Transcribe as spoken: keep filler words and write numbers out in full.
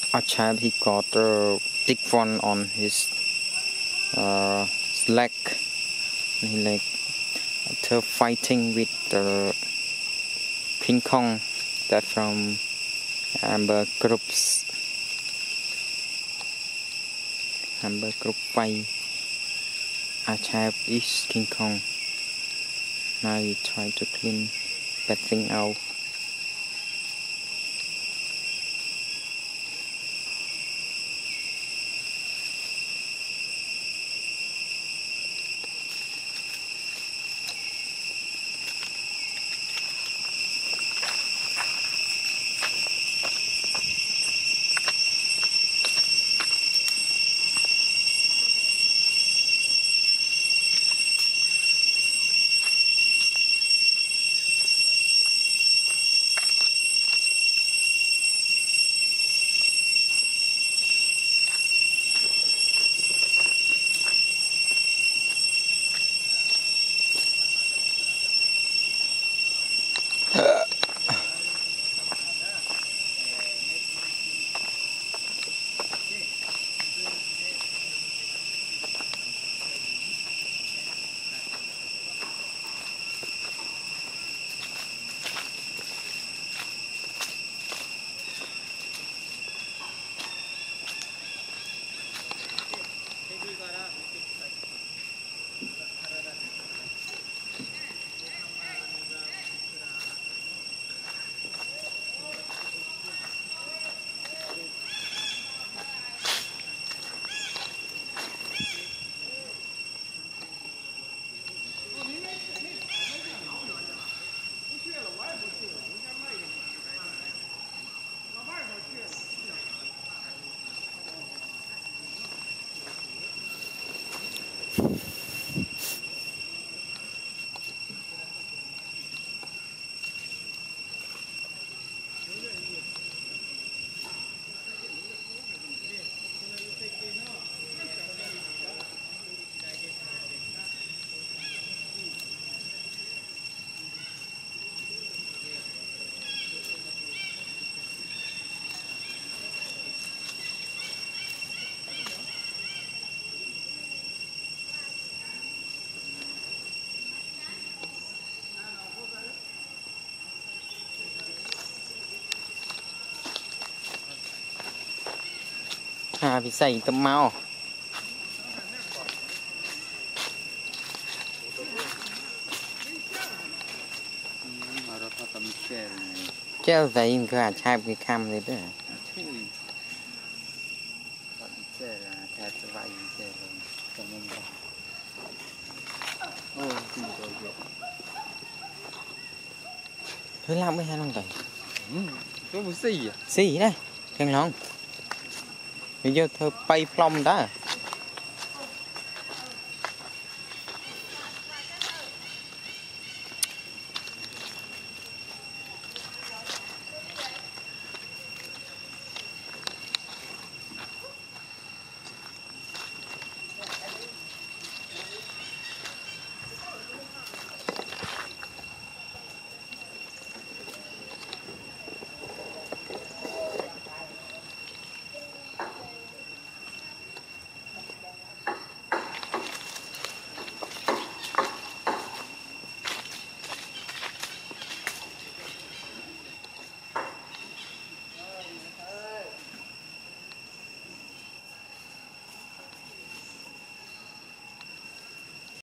a child he got a big one on his uh, leg. He like after fighting with the King Kong that from Amber Groups. Amber Group fight. A child is King Kong. Now he try to clean that thing out. À, vì xây tấm mau treo vậy cứ à chai cái cam này đó thứ làm mới hay không vậy có một xì à xì đây thằng lòng bây giờ thơ bay plong đó